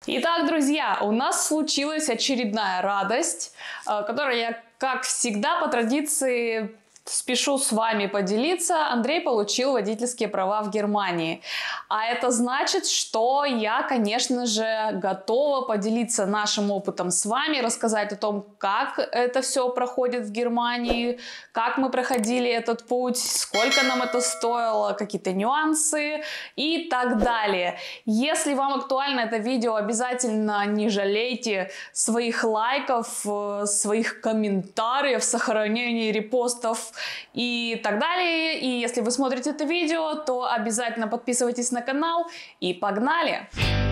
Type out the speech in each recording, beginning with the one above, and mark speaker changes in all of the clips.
Speaker 1: Итак, друзья, у нас случилась очередная радость, которую я, как всегда, по традиции спешу с вами поделиться. Андрей получил водительские права в Германии. А это значит, что я, конечно же, готова поделиться нашим опытом с вами, рассказать о том, как это все проходит в Германии, как мы проходили этот путь, сколько нам это стоило, какие-то нюансы и так далее. Если вам актуально это видео, обязательно не жалейте своих лайков, своих комментариев, сохранений, репостов и так далее. И если вы смотрите это видео, то обязательно подписывайтесь на канал и погнали!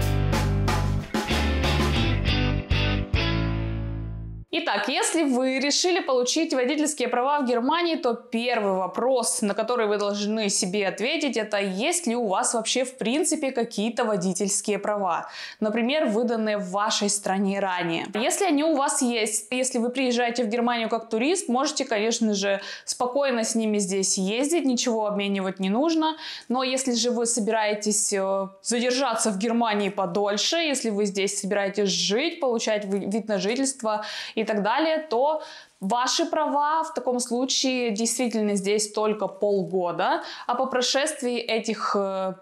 Speaker 1: Итак, если вы решили получить водительские права в Германии, то первый вопрос, на который вы должны себе ответить, это есть ли у вас вообще в принципе какие-то водительские права, например, выданные в вашей стране ранее. Если они у вас есть, если вы приезжаете в Германию как турист, можете, конечно же, спокойно с ними здесь ездить, ничего обменивать не нужно, но если же вы собираетесь задержаться в Германии подольше, если вы здесь собираетесь жить, получать вид на жительство и так далее, то ваши права в таком случае действительно здесь только полгода, а по прошествии этих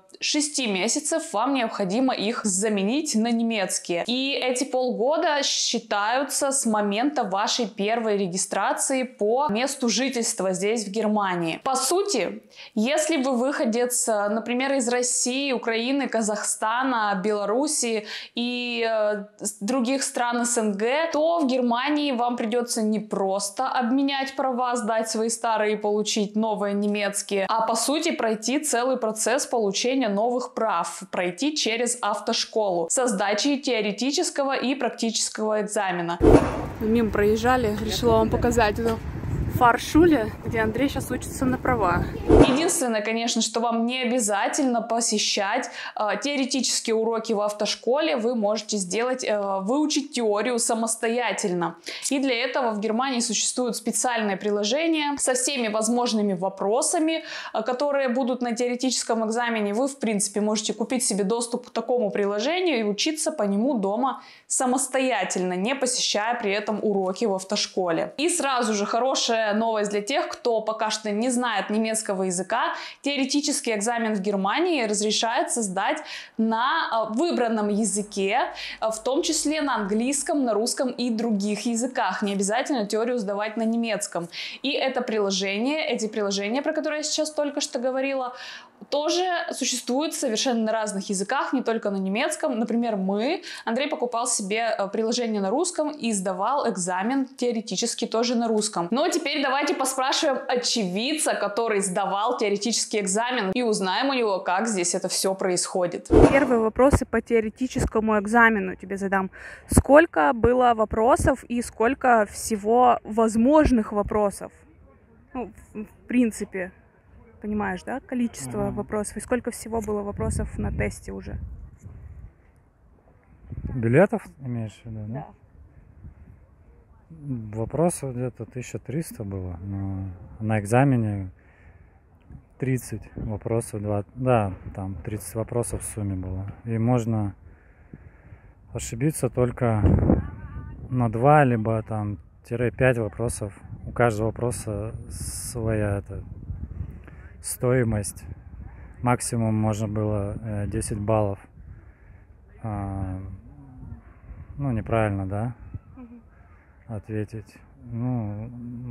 Speaker 1: 6 месяцев вам необходимо их заменить на немецкие. И эти полгода считаются с момента вашей первой регистрации по месту жительства здесь в Германии. По сути, если вы выходец, например, из России, Украины, Казахстана, Белоруссии и других стран СНГ, то в Германии вам придется не просто обменять права, сдать свои старые и получить новые немецкие, а по сути пройти целый процесс получения новых прав, пройти через автошколу со сдачей теоретического и практического экзамена.
Speaker 2: Мимо проезжали, решила вам показать эту фаршуле, где Андрей сейчас учится на права.
Speaker 1: Единственное, конечно, что вам не обязательно посещать теоретические уроки в автошколе, вы можете сделать, выучить теорию самостоятельно. И для этого в Германии существует специальное приложение со всеми возможными вопросами, которые будут на теоретическом экзамене. Вы, в принципе, можете купить себе доступ к такому приложению и учиться по нему дома самостоятельно, не посещая при этом уроки в автошколе. И сразу же хорошая новость для тех, кто пока что не знает немецкого языка. Теоретический экзамен в Германии разрешается сдать на выбранном языке, в том числе на английском, на русском и других языках. Не обязательно теорию сдавать на немецком. И это приложение, эти приложения, про которые я сейчас только что говорила, тоже существуют совершенно на разных языках, не только на немецком. Например, Андрей покупал себе приложение на русском и сдавал экзамен теоретически тоже на русском. Но теперь давайте поспрашиваем очевидца, который сдавал теоретический экзамен, и узнаем у него, как здесь это все происходит.
Speaker 2: Первые вопросы по теоретическому экзамену тебе задам. Сколько было вопросов и сколько всего возможных вопросов? Ну, в принципе. Понимаешь, да, количество вопросов? И сколько всего было вопросов на тесте уже?
Speaker 3: Билетов имеешь в виду, да?
Speaker 2: Да.
Speaker 3: Вопросов где-то 1300 было, но на экзамене 30 вопросов, да, там 30 вопросов в сумме было. И можно ошибиться только на 2, либо там 5 вопросов. У каждого вопроса своя стоимость. Максимум можно было 10 баллов. Ну, неправильно, да? Ответить. Ну,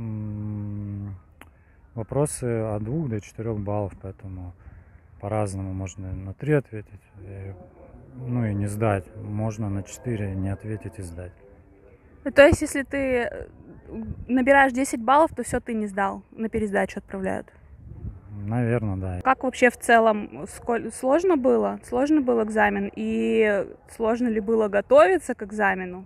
Speaker 3: вопросы от 2 до 4 баллов, поэтому по-разному можно на 3 ответить, ну и не сдать. Можно на 4 не ответить и сдать.
Speaker 2: То есть, если ты набираешь 10 баллов, то все, ты не сдал, на пересдачу отправляют?
Speaker 3: Наверное, да.
Speaker 2: Как вообще в целом, сложно было? Сложно был экзамен? И сложно ли было готовиться к экзамену?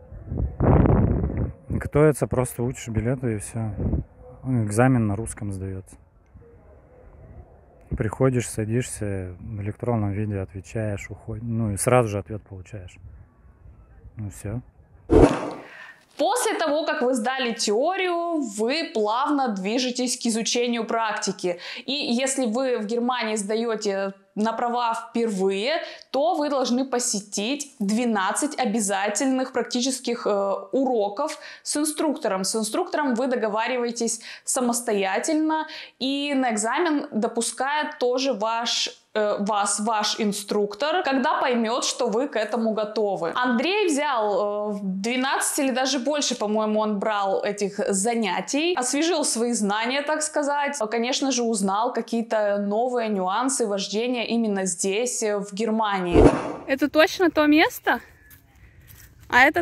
Speaker 3: Готовиться, просто учишь билеты и все. Экзамен на русском сдается. Приходишь, садишься, в электронном виде отвечаешь, уходишь. Ну и сразу же ответ получаешь. Ну все.
Speaker 1: После того, как вы сдали теорию, вы плавно движетесь к изучению практики. И если вы в Германии сдаете на права впервые, то вы должны посетить 12 обязательных практических уроков с инструктором. С инструктором вы договариваетесь самостоятельно, и на экзамен допускает тоже ваш инструктор, когда поймет, что вы к этому готовы. Андрей взял 12 или даже больше, по-моему, он брал этих занятий, освежил свои знания, так сказать. Конечно же, узнал какие-то новые нюансы вождения именно здесь, в Германии.
Speaker 2: Это точно то место? А это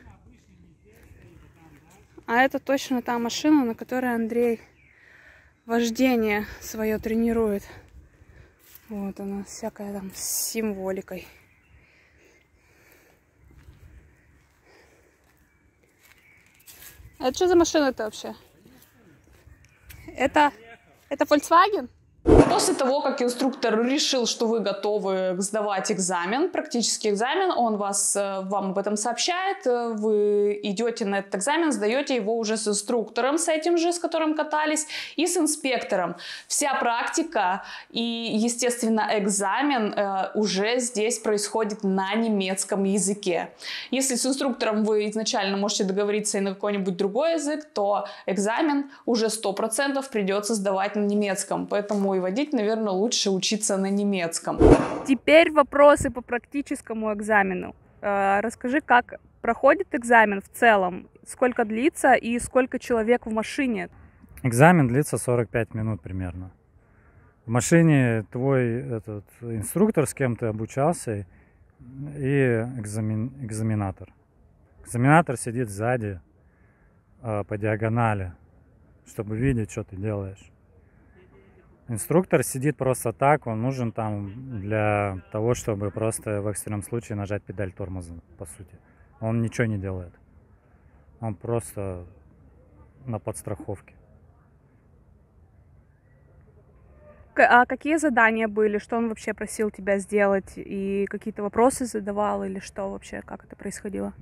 Speaker 2: точно та машина, на которой Андрей вождение свое тренирует. Вот она, всякая там с символикой. А это что за машина-то вообще? Это Volkswagen?
Speaker 1: После того, как инструктор решил, что вы готовы сдавать экзамен, практический экзамен, он вам об этом сообщает, вы идете на этот экзамен, сдаете его уже с инструктором, с этим же, с которым катались, и с инспектором. Вся практика и, естественно, экзамен уже здесь происходит на немецком языке. Если с инструктором вы изначально можете договориться и на какой-нибудь другой язык, то экзамен уже 100% придется сдавать на немецком, поэтому и водить, наверное, лучше учиться на немецком.
Speaker 2: Теперь вопросы по практическому экзамену. Расскажи, как проходит экзамен в целом, сколько длится и сколько человек в машине?
Speaker 3: Экзамен длится 45 минут примерно. В машине твой инструктор, с кем ты обучался, и экзаменатор. Экзаменатор сидит сзади по диагонали, чтобы видеть, что ты делаешь. Инструктор сидит просто так, он нужен там для того, чтобы просто в экстренном случае нажать педаль тормоза, по сути. Он ничего не делает. Он просто на подстраховке.
Speaker 2: А какие задания были? Что он вообще просил тебя сделать? И какие-то вопросы задавал? Или что вообще? Как это происходило?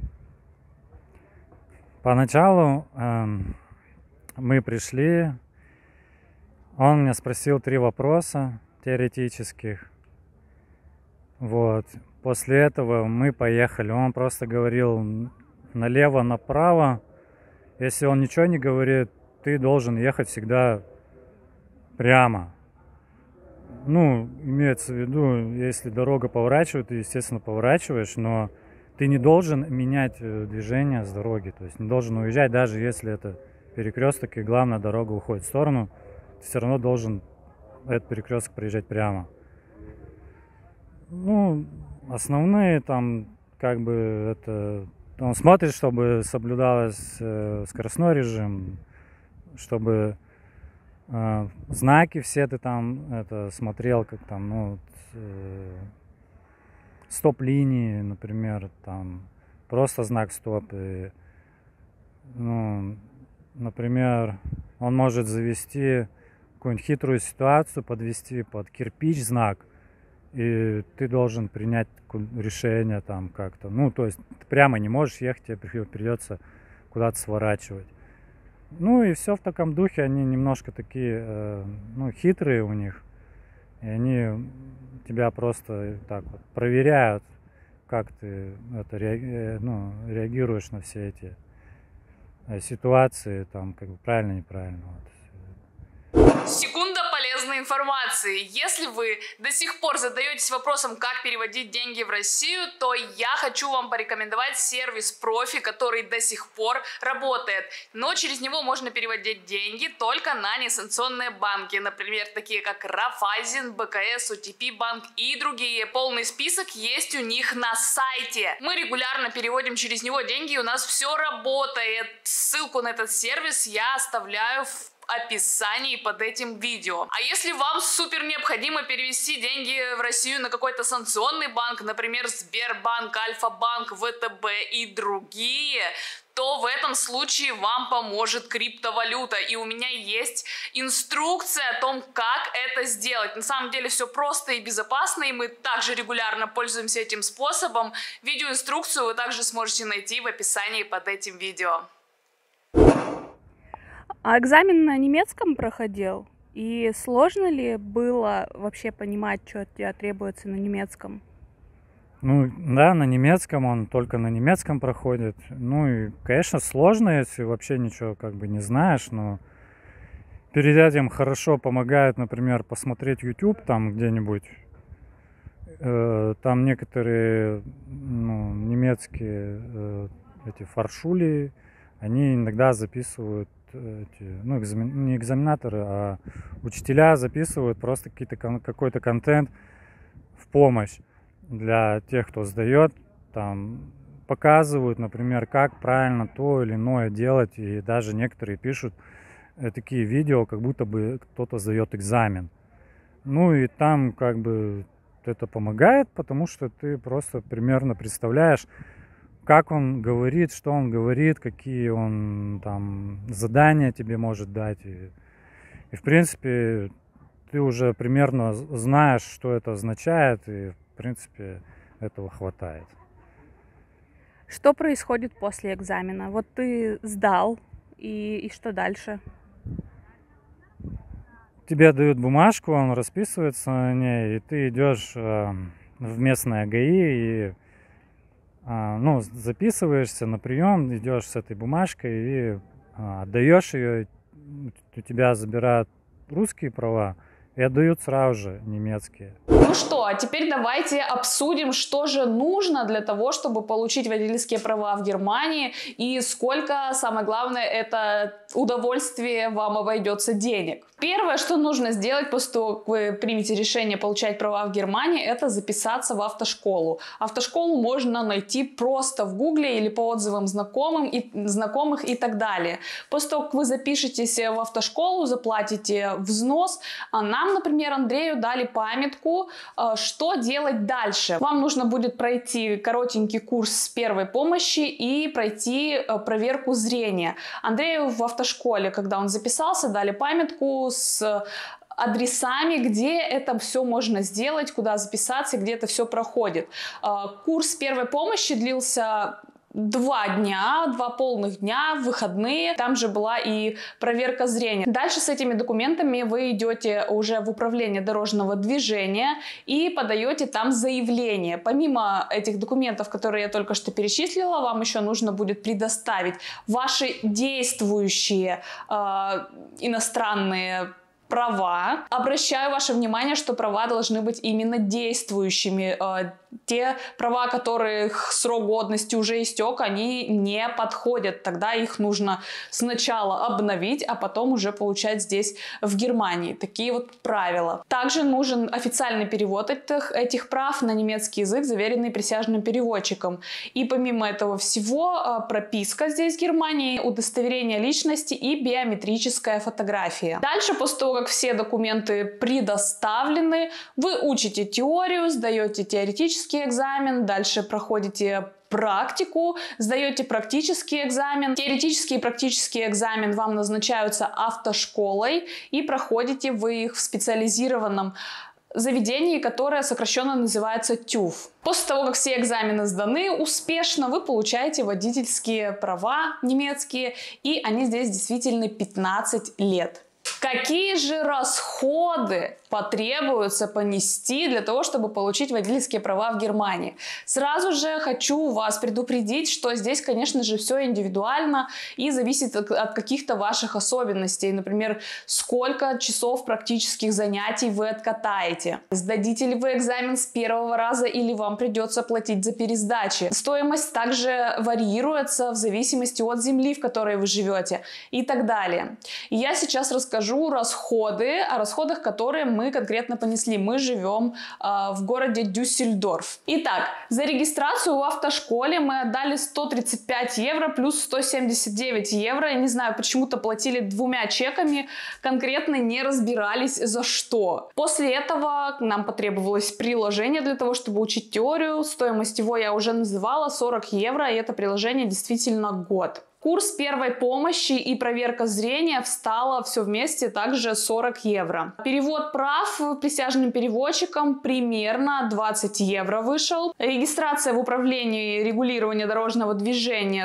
Speaker 3: Поначалу мы пришли. Он меня спросил 3 вопроса теоретических. Вот. После этого мы поехали. Он просто говорил налево, направо. Если он ничего не говорит, ты должен ехать всегда прямо. Ну, имеется в виду, если дорога поворачивает, ты, естественно, поворачиваешь, но ты не должен менять движение с дороги. То есть не должен уезжать, даже если это перекресток и главная дорога уходит в сторону. Ты все равно должен этот перекресток проезжать прямо. Ну, основные там, как бы, это... Он смотрит, чтобы соблюдалось скоростной режим, чтобы знаки все ты там смотрел, как там, стоп-линии, например, там, просто знак стоп. И, например, он может завести какую-нибудь хитрую ситуацию, подвести под кирпич знак, и ты должен принять решение там как-то. Ну, то есть ты прямо не можешь ехать, тебе придется куда-то сворачивать. Ну и все в таком духе, они немножко такие, хитрые у них, и они тебя просто так вот проверяют, как ты реагируешь на все эти ситуации, там, как бы правильно, неправильно. Вот.
Speaker 1: Секунда полезной информации. Если вы до сих пор задаетесь вопросом, как переводить деньги в Россию, то я хочу вам порекомендовать сервис Профи, который до сих пор работает. Но через него можно переводить деньги только на несанкционные банки. Например, такие как Raiffeisen, БКС, OTP банк и другие. Полный список есть у них на сайте. Мы регулярно переводим через него деньги, и у нас все работает. Ссылку на этот сервис я оставляю в описании под этим видео. А если вам супер необходимо перевести деньги в Россию на какой-то санкционный банк, например, Сбербанк, Альфа-банк, ВТБ и другие, то в этом случае вам поможет криптовалюта. И у меня есть инструкция о том, как это сделать. На самом деле все просто и безопасно, и мы также регулярно пользуемся этим способом. Видеоинструкцию вы также сможете найти в описании под этим видео.
Speaker 2: А экзамен на немецком проходил? И сложно ли было вообще понимать, что от тебя требуется на немецком?
Speaker 3: Ну, да, на немецком, он только на немецком проходит. Ну и, конечно, сложно, если вообще ничего как бы не знаешь, но перед этим хорошо помогает, например, посмотреть YouTube там где-нибудь. Там некоторые немецкие эти фаршули, они иногда записывают эти, не экзаменаторы, а учителя записывают просто какой-то контент в помощь для тех, кто сдает, там показывают, например, как правильно то или иное делать, и даже некоторые пишут такие видео, как будто бы кто-то сдает экзамен. Ну и там как бы это помогает, потому что ты просто примерно представляешь, как он говорит, что он говорит, какие он там задания тебе может дать. И в принципе ты уже примерно знаешь, что это означает, и в принципе этого хватает.
Speaker 2: Что происходит после экзамена? Вот ты сдал, и что дальше?
Speaker 3: Тебе дают бумажку, он расписывается на ней, и ты идешь в местное ГАИ и записываешься на прием, идешь с этой бумажкой и отдаешь ее. У тебя забирают русские права и отдают сразу же немецкие.
Speaker 1: Ну что, а теперь давайте обсудим, что же нужно для того, чтобы получить водительские права в Германии и сколько, самое главное, это удовольствие вам обойдется денег. Первое, что нужно сделать после того, как вы примете решение получать права в Германии, это записаться в автошколу. Автошколу можно найти просто в Гугле или по отзывам знакомых и так далее. После того, как вы запишетесь в автошколу, заплатите взнос, нам, например, Андрею дали памятку, что делать дальше. Вам нужно будет пройти коротенький курс первой помощи и пройти проверку зрения. Андрею в автошколе, когда он записался, дали памятку с адресами, где это все можно сделать, куда записаться, где это все проходит. Курс первой помощи длился 2 полных дня, выходные. Там же была и проверка зрения. Дальше с этими документами вы идете уже в управление дорожного движения и подаете там заявление. Помимо этих документов, которые я только что перечислила, вам еще нужно будет предоставить ваши действующие иностранные права. Обращаю ваше внимание, что права должны быть именно действующими. Те права, которых срок годности уже истек, они не подходят. Тогда их нужно сначала обновить, а потом уже получать здесь, в Германии. Такие вот правила. Также нужен официальный перевод этих прав на немецкий язык, заверенный присяжным переводчиком. И помимо этого всего, прописка здесь, в Германии, удостоверение личности и биометрическая фотография. Дальше, после того, как все документы предоставлены, вы учите теорию, сдаете теоретический экзамен, дальше проходите практику, сдаете практический экзамен. Теоретический и практический экзамен вам назначаются автошколой, и проходите вы их в специализированном заведении, которое сокращенно называется TÜV. После того, как все экзамены сданы успешно, вы получаете водительские права немецкие, и они здесь действительно 15 лет. Какие же расходы потребуется понести для того, чтобы получить водительские права в Германии? Сразу же хочу вас предупредить, что здесь, конечно же, все индивидуально и зависит от каких-то ваших особенностей. Например, сколько часов практических занятий вы откатаете. Сдадите ли вы экзамен с первого раза или вам придется платить за пересдачи. Стоимость также варьируется в зависимости от земли, в которой вы живете, и так далее. И я сейчас расскажу о расходах, которые мы конкретно понесли. Мы живем в городе Дюссельдорф. Итак, за регистрацию в автошколе мы отдали 135 евро плюс 179 евро. Я не знаю, почему-то платили 2 чеками, конкретно не разбирались за что. После этого нам потребовалось приложение для того, чтобы учить теорию. Стоимость его я уже называла, 40 евро, и это приложение действительно год. Курс первой помощи и проверка зрения встала все вместе также 40 евро. Перевод прав присяжным переводчиком примерно 20 евро вышел. Регистрация в управлении регулирования дорожного движения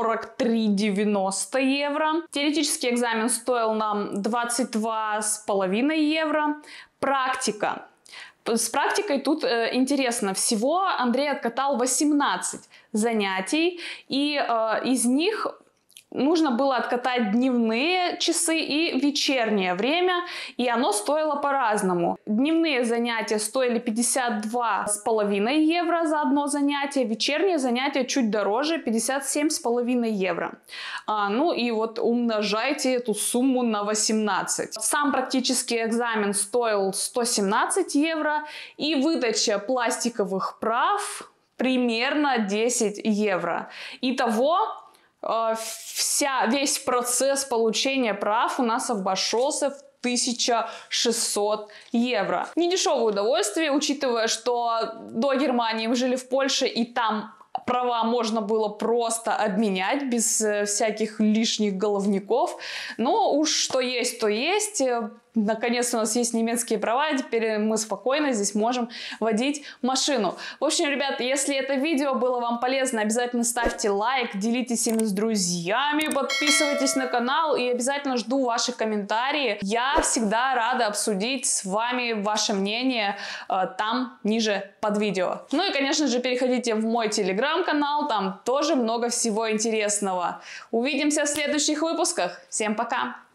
Speaker 1: 43,90 евро. Теоретический экзамен стоил нам 22,5 евро. Практика. С практикой тут интересно. Всего Андрей откатал 18 занятий, и из них нужно было откатать дневные часы и вечернее время, и оно стоило по-разному. Дневные занятия стоили 52,5 евро за одно занятие, вечерние занятия чуть дороже, 57,5 евро. Ну и вот умножайте эту сумму на 18. Сам практический экзамен стоил 117 евро, и выдача пластиковых прав примерно 10 евро. Итого весь процесс получения прав у нас обошелся в 1600 евро. Недешевое удовольствие, учитывая, что до Германии мы жили в Польше, и там права можно было просто обменять без всяких лишних головников. Но уж что есть, то есть. Наконец у нас есть немецкие права, и теперь мы спокойно здесь можем водить машину. В общем, ребят, если это видео было вам полезно, обязательно ставьте лайк, делитесь им с друзьями, подписывайтесь на канал, и обязательно жду ваши комментарии. Я всегда рада обсудить с вами ваше мнение там, ниже под видео. Ну и, конечно же, переходите в мой телеграм-канал, там тоже много всего интересного. Увидимся в следующих выпусках. Всем пока!